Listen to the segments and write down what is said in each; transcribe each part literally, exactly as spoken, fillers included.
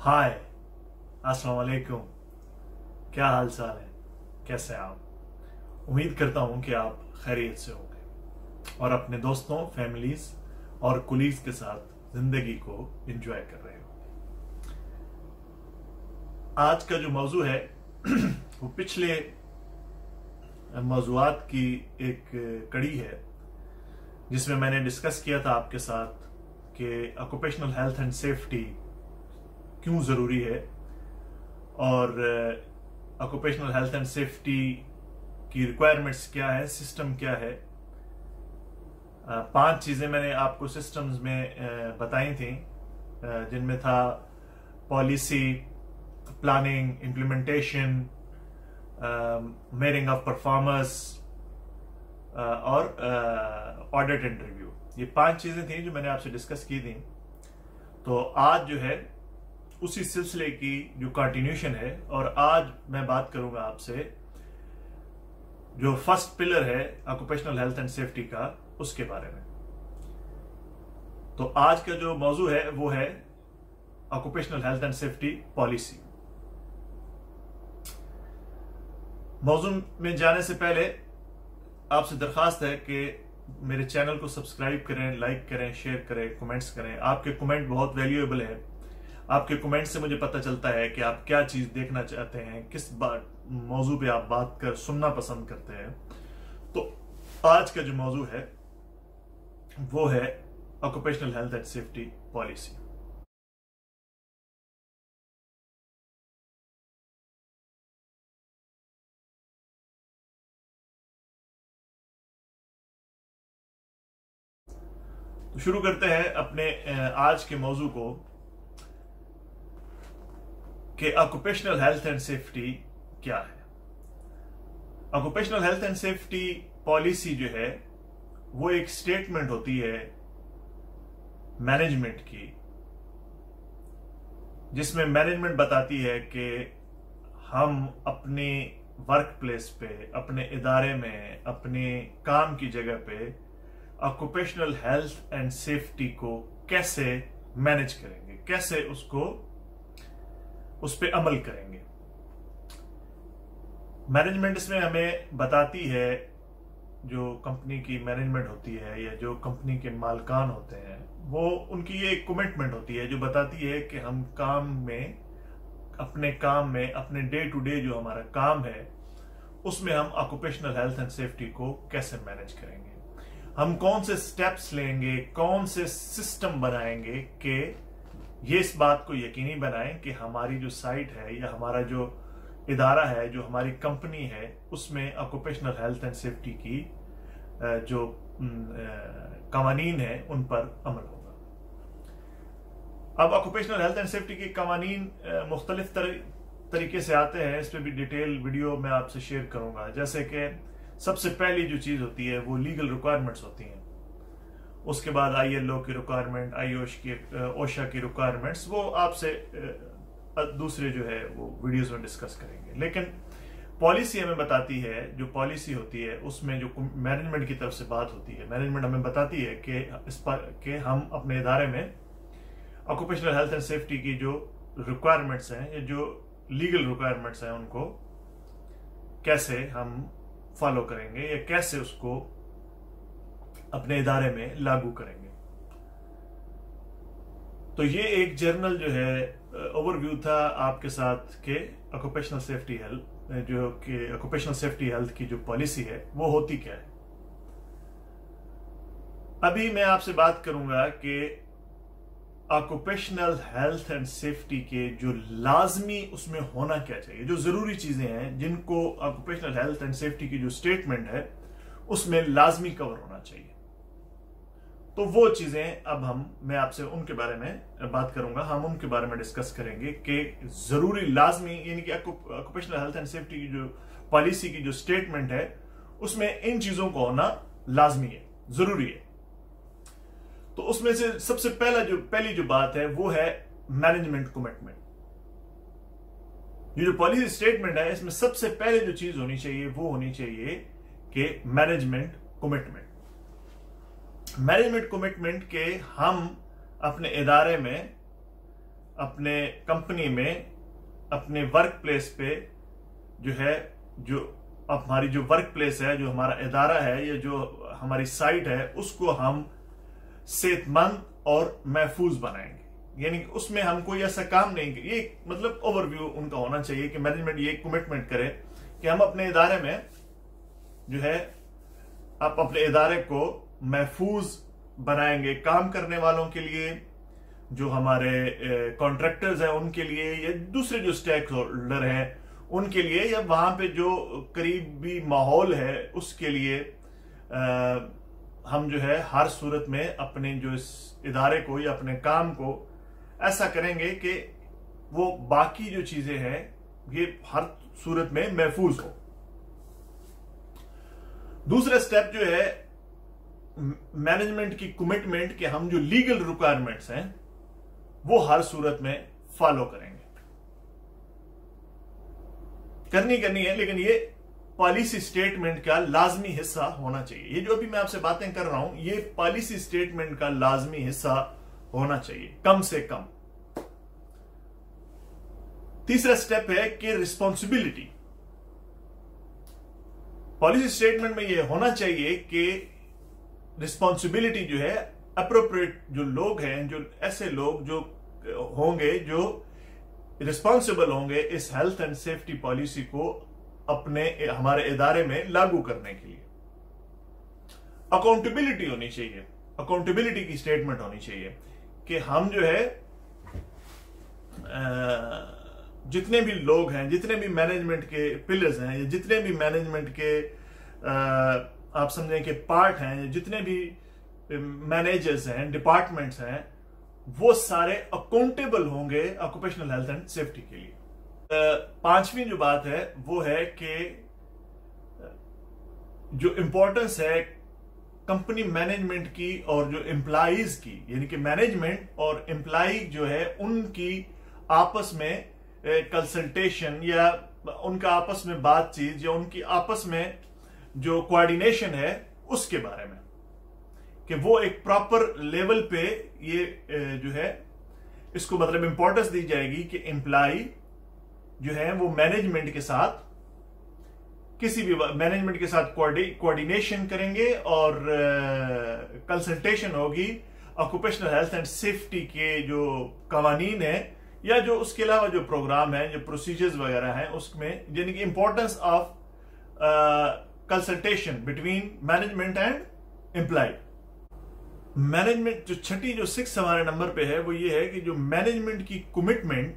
हाय, अस्सलाम वालेकुम। क्या हाल चाल है? कैसे हैं आप? उम्मीद करता हूं कि आप खैरियत से होंगे और अपने दोस्तों, फैमिलीज और कुलीग्स के साथ जिंदगी को एंजॉय कर रहे हो। आज का जो मौजू है वो पिछले मौजूआत की एक कड़ी है जिसमें मैंने डिस्कस किया था आपके साथ कि ऑक्यूपेशनल हेल्थ एंड सेफ्टी क्यों जरूरी है और ऑक्यूपेशनल हेल्थ एंड सेफ्टी की रिक्वायरमेंट्स क्या है, सिस्टम क्या है। uh, पांच चीजें मैंने आपको सिस्टम्स में uh, बताई थी, uh, जिनमें था policy, planning, implementation, measuring of performers और ऑडिट एंड रिव्यू। ये पांच चीजें थी जो मैंने आपसे डिस्कस की थी। तो आज जो है उसी सिलसिले की जो कंटिन्यूशन है और आज मैं बात करूंगा आपसे जो फर्स्ट पिलर है ऑक्यूपेशनल हेल्थ एंड सेफ्टी का, उसके बारे में। तो आज का जो मौजू है वो है occupational health and safety policy. मौजू में जाने से पहले आपसे दरखास्त है कि मेरे चैनल को सब्सक्राइब करें, लाइक करें, शेयर करें, कमेंट्स करें। आपके कमेंट बहुत वैल्यूएबल है। आपके कमेंट से मुझे पता चलता है कि आप क्या चीज देखना चाहते हैं, किस बात मौजू पे आप बात कर सुनना पसंद करते हैं। तो आज का जो मौजू है वो है occupational health and safety policy. तो शुरू करते हैं अपने आज के मौजू को कि ऑक्यूपेशनल हेल्थ एंड सेफ्टी क्या है। Occupational health and safety policy जो है वो एक स्टेटमेंट होती है मैनेजमेंट की, जिसमें मैनेजमेंट बताती है कि हम अपने वर्क प्लेस पे, अपने इदारे में, अपने काम की जगह पे ऑक्यूपेशनल हेल्थ एंड सेफ्टी को कैसे मैनेज करेंगे, कैसे उसको उस पर अमल करेंगे। मैनेजमेंट इसमें हमें बताती है, जो कंपनी की मैनेजमेंट होती है या जो कंपनी के मालकान होते हैं, वो उनकी ये एक कमिटमेंट होती है जो बताती है कि हम काम में, अपने काम में, अपने डे टू डे जो हमारा काम है उसमें हम ऑक्यूपेशनल हेल्थ एंड सेफ्टी को कैसे मैनेज करेंगे, हम कौन से स्टेप्स लेंगे, कौन से सिस्टम बनाएंगे कि ये इस बात को यकीनी बनाएं कि हमारी जो साइट है या हमारा जो इदारा है, जो हमारी कंपनी है, उसमें ऑक्यूपेशनल हेल्थ एंड सेफ्टी की जो कवानीन है उन पर अमल होगा। अब ऑक्यूपेशनल हेल्थ एंड सेफ्टी के कवानीन मुख्तलिफ तरीके से आते हैं। इस पर भी डिटेल वीडियो मैं आपसे शेयर करूंगा। जैसे कि सबसे पहली जो चीज होती है वो लीगल रिक्वायरमेंट्स होती हैं। उसके बाद आई एल ओ की रिक्वायरमेंट, आई ओश की, ओशा की रिक्वायरमेंट्स, वो आपसे दूसरे जो है वो वीडियोस में डिस्कस करेंगे। लेकिन पॉलिसी हमें बताती है, जो पॉलिसी होती है उसमें जो मैनेजमेंट की तरफ से बात होती है, मैनेजमेंट हमें बताती है कि इस पर कि हम अपने इदारे में ऑक्यूपेशनल हेल्थ एंड सेफ्टी की जो रिक्वायरमेंट्स हैं या जो लीगल रिक्वायरमेंट्स हैं उनको कैसे हम फॉलो करेंगे या कैसे उसको अपने इदारे में लागू करेंगे। तो ये एक जर्नल जो है ओवरव्यू था आपके साथ के ऑक्यूपेशनल सेफ्टी हेल्थ, जो कि ऑक्यूपेशनल सेफ्टी हेल्थ की जो पॉलिसी है वो होती क्या है। अभी मैं आपसे बात करूंगा कि ऑक्यूपेशनल हेल्थ एंड सेफ्टी के जो लाजमी उसमें होना क्या चाहिए, जो जरूरी चीजें हैं जिनको ऑक्यूपेशनल हेल्थ एंड सेफ्टी की जो स्टेटमेंट है उसमें लाजमी कवर होना चाहिए। तो वो चीजें अब हम मैं आपसे उनके बारे में बात करूंगा, हम उनके बारे में डिस्कस करेंगे कि जरूरी, लाजमी, यानी कि ऑक्यूपेशनल हेल्थ एंड सेफ्टी की जो पॉलिसी की जो स्टेटमेंट है उसमें इन चीजों को होना लाजमी है, जरूरी है। तो उसमें से सबसे पहला जो पहली जो बात है वो है मैनेजमेंट कमिटमेंट। ये जो पॉलिसी स्टेटमेंट है इसमें सबसे पहले जो चीज होनी चाहिए वो होनी चाहिए कि मैनेजमेंट कमिटमेंट। मैनेजमेंट कमिटमेंट के हम अपने इदारे में अपने कंपनी में, अपने वर्क प्लेस पे जो है, जो हमारी जो वर्क प्लेस है, जो हमारा इदारा है या जो हमारी साइट है, उसको हम सेहतमंद और महफूज बनाएंगे। यानी कि उसमें हम कोई ऐसा काम नहीं, ये मतलब ओवरव्यू उनका होना चाहिए कि मैनेजमेंट ये कमिटमेंट करे कि हम अपने इदारे में जो है, आप अपने इदारे को महफूज बनाएंगे काम करने वालों के लिए, जो हमारे कॉन्ट्रैक्टर्स हैं उनके लिए, या दूसरे जो स्टेक होल्डर हैं उनके लिए, या वहां पे जो करीबी माहौल है उसके लिए आ, हम जो है हर सूरत में अपने जो इस इदारे को या अपने काम को ऐसा करेंगे कि वो बाकी जो चीजें हैं ये हर सूरत में महफूज हो। दूसरा स्टेप जो है मैनेजमेंट की कमिटमेंट कि हम जो लीगल रिक्वायरमेंट्स हैं वो हर सूरत में फॉलो करेंगे। करनी करनी है, लेकिन ये पॉलिसी स्टेटमेंट का लाजमी हिस्सा होना चाहिए। ये जो भी मैं आपसे बातें कर रहा हूं, ये पॉलिसी स्टेटमेंट का लाजमी हिस्सा होना चाहिए कम से कम। तीसरा स्टेप है कि रिस्पॉन्सिबिलिटी। पॉलिसी स्टेटमेंट में ये होना चाहिए कि रिस्पॉन्सिबिलिटी जो है, अप्रोप्रिएट जो लोग हैं, जो ऐसे लोग जो होंगे जो रिस्पॉन्सिबल होंगे इस हेल्थ एंड सेफ्टी पॉलिसी को अपने हमारे इदारे में लागू करने के लिए, अकाउंटेबिलिटी होनी चाहिए। अकाउंटेबिलिटी की स्टेटमेंट होनी चाहिए कि हम जो है जितने भी लोग हैं, जितने भी मैनेजमेंट के पिलर्स हैं, या जितने भी मैनेजमेंट के आप समझें कि पार्ट हैं, जितने भी मैनेजर्स हैं, डिपार्टमेंट्स हैं, वो सारे अकाउंटेबल होंगे ऑक्यूपेशनल हेल्थ एंड सेफ्टी के लिए। पांचवी जो बात है वो है कि जो इंपॉर्टेंस है कंपनी मैनेजमेंट की और जो एम्प्लॉइज की, यानी कि मैनेजमेंट और एम्प्लॉय जो है उनकी आपस में कंसल्टेशन या उनका आपस में बातचीत या उनकी आपस में जो कोऑर्डिनेशन है उसके बारे में, कि वो एक प्रॉपर लेवल पे ये जो है इसको मतलब इंपॉर्टेंस दी जाएगी कि एम्प्लॉय जो है वो मैनेजमेंट के साथ, किसी भी मैनेजमेंट के साथ कोऑर्डिनेशन करेंगे और कंसल्टेशन होगी ऑक्यूपेशनल हेल्थ एंड सेफ्टी के जो कवानीन है या जो उसके अलावा जो प्रोग्राम है, जो प्रोसीजर्स वगैरह हैं उसमें, यानी कि importance of consultation between management and employ. Management जो छठी जो सिक्स हमारे नंबर पे है वो ये है कि जो मैनेजमेंट की कमिटमेंट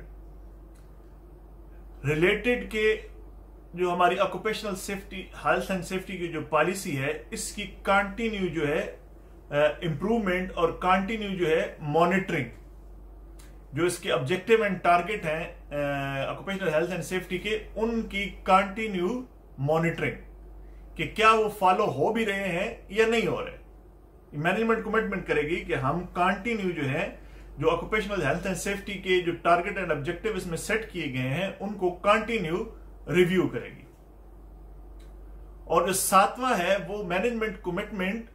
रिलेटेड के जो हमारी occupational safety health and safety की जो पॉलिसी है इसकी कंटिन्यू जो है इंप्रूवमेंट और कंटिन्यू जो है मॉनिटरिंग, जो इसके ऑब्जेक्टिव एंड टारगेट हैं ऑक्यूपेशनल हेल्थ एंड सेफ्टी के, उनकी कंटिन्यू मॉनिटरिंग कि क्या वो फॉलो हो भी रहे हैं या नहीं हो रहे। मैनेजमेंट कमिटमेंट करेगी कि हम कंटिन्यू जो है जो ऑक्यूपेशनल हेल्थ एंड सेफ्टी के जो टारगेट एंड ऑब्जेक्टिव इसमें सेट किए गए हैं उनको कंटिन्यू रिव्यू करेगी। और जो सातवां है वो मैनेजमेंट कमिटमेंट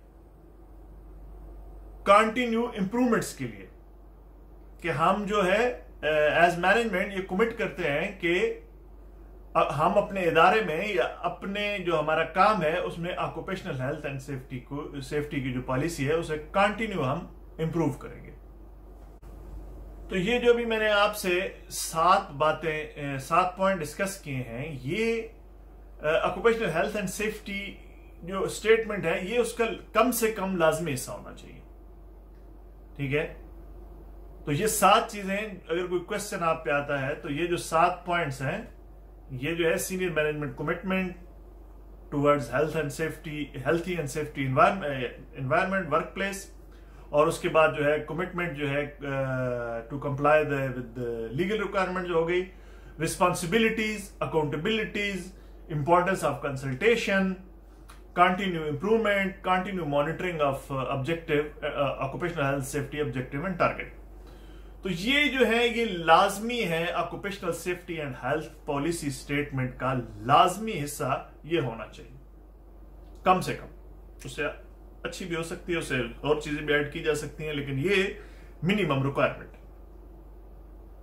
कंटिन्यू इंप्रूवमेंट्स के लिए, कि हम जो है एज मैनेजमेंट ये कमिट करते हैं कि हम अपने इदारे में या अपने जो हमारा काम है उसमें ऑक्यूपेशनल हेल्थ एंड सेफ्टी को सेफ्टी की जो पॉलिसी है उसे कंटिन्यू हम इंप्रूव करेंगे। तो ये जो भी मैंने आपसे सात बातें सात पॉइंट डिस्कस किए हैं, ये ऑक्यूपेशनल हेल्थ एंड सेफ्टी जो स्टेटमेंट है ये उसका कम से कम लाजमी हिस्सा होना चाहिए। ठीक है, तो ये सात चीजें, अगर कोई क्वेश्चन आप पे आता है तो ये जो सात पॉइंट्स हैं ये जो है senior management commitment towards health and safety, healthy and safety environment work place, और उसके बाद जो है कमिटमेंट जो है to comply with legal requirement जो हो गई, responsibilities, accountabilities, importance of consultation, continue improvement, continue monitoring of objective occupational health safety objective and target. तो ये जो है ये लाजमी है occupational safety and health policy statement का लाजमी हिस्सा ये होना चाहिए कम से कम। उससे अच्छी भी हो सकती है, उससे और चीजें भी ऐड की जा सकती हैं, लेकिन ये मिनिमम रिक्वायरमेंट।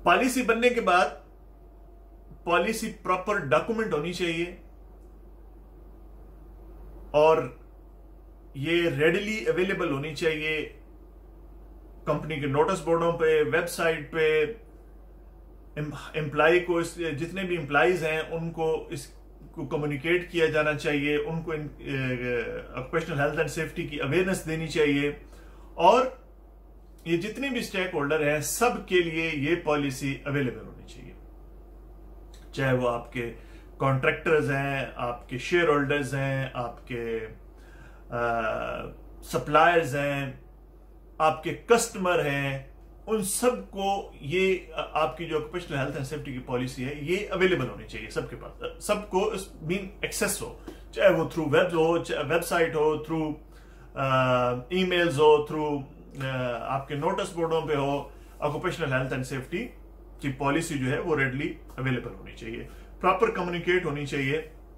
पॉलिसी बनने के बाद पॉलिसी प्रॉपर डॉक्यूमेंट होनी चाहिए और ये रेडिली अवेलेबल होनी चाहिए कंपनी के नोटिस बोर्डों पे, वेबसाइट पे। एम्प्लॉय को, इस जितने भी एम्प्लॉयज हैं उनको इसको कम्युनिकेट किया जाना चाहिए, उनको ऑक्यूपेशनल हेल्थ एंड सेफ्टी की अवेयरनेस देनी चाहिए और ये जितने भी स्टेक होल्डर हैं सब के लिए ये पॉलिसी अवेलेबल होनी चाहिए, चाहे वो आपके कॉन्ट्रैक्टर्स हैं, आपके शेयर होल्डर्स हैं, आपके सप्लायर्स हैं, आपके कस्टमर हैं, उन सबको ये आपकी जो ऑक्यूपेशनल हेल्थ एंड सेफ्टी की पॉलिसी है ये अवेलेबल होनी चाहिए सबके पास, सबको इस मीन एक्सेस हो, चाहे वो थ्रू वेब हो, वेबसाइट हो, थ्रू ईमेल्स हो, थ्रू आपके नोटिस बोर्डों पे हो। ऑक्यूपेशनल हेल्थ एंड सेफ्टी की पॉलिसी जो है वो रेडली अवेलेबल होनी चाहिए, प्रॉपर कम्युनिकेट होनी चाहिए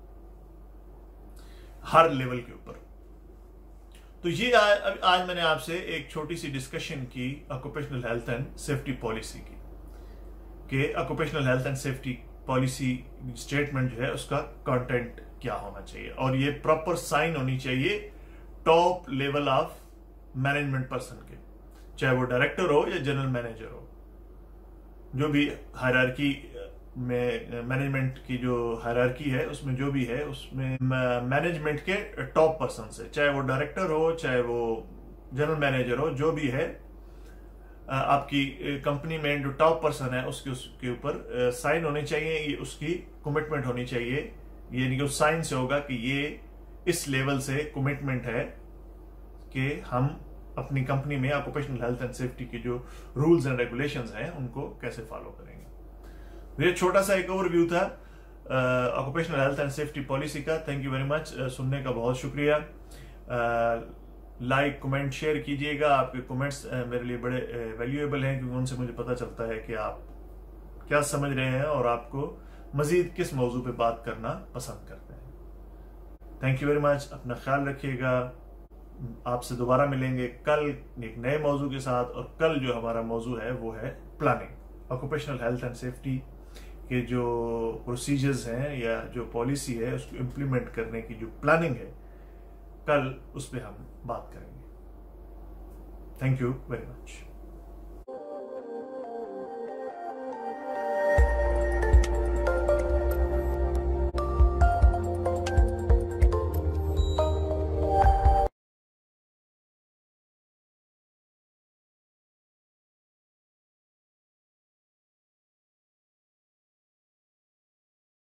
हर लेवल के ऊपर। तो ये आज, आज मैंने आपसे एक छोटी सी डिस्कशन की occupational health and safety policy की, कि occupational health and safety policy statement जो है उसका कंटेंट क्या होना चाहिए और ये प्रॉपर साइन होनी चाहिए top level of management person के, चाहे वो डायरेक्टर हो या जनरल मैनेजर हो, जो भी हायरार्की में मैनेजमेंट की जो हायरार्की है उसमें जो भी है उसमें मैनेजमेंट के टॉप पर्सन से, चाहे वो डायरेक्टर हो चाहे वो जनरल मैनेजर हो, जो भी है आपकी कंपनी में जो टॉप पर्सन है उसके उसके ऊपर साइन होने चाहिए, ये उसकी कमिटमेंट होनी चाहिए। ये नहीं कि उस साइन से होगा कि ये इस लेवल से कमिटमेंट है कि हम अपनी कंपनी में ऑक्यूपेशनल हेल्थ एंड सेफ्टी के जो रूल्स एंड रेगुलेशंस हैं उनको कैसे फॉलो करेंगे। ये छोटा सा एक ओवरव्यू था occupational health and safety policy का। थैंक यू वेरी मच, सुनने का बहुत शुक्रिया। लाइक कमेंट शेयर कीजिएगा, आपके कमेंट्स मेरे लिए बड़े वैल्यूएबल हैं क्योंकि उनसे मुझे पता चलता है कि आप क्या समझ रहे हैं और आपको मजीद किस मौजू पे बात करना पसंद करते हैं। थैंक यू वेरी मच, अपना ख्याल रखिएगा। आपसे दोबारा मिलेंगे कल एक नए मौजू के साथ, और कल जो हमारा मौजू है वो है planning. Occupational health and safety के जो प्रोसीजर्स हैं या जो पॉलिसी है उसको इम्प्लीमेंट करने की जो प्लानिंग है, कल उस पर हम बात करेंगे। Thank you very much.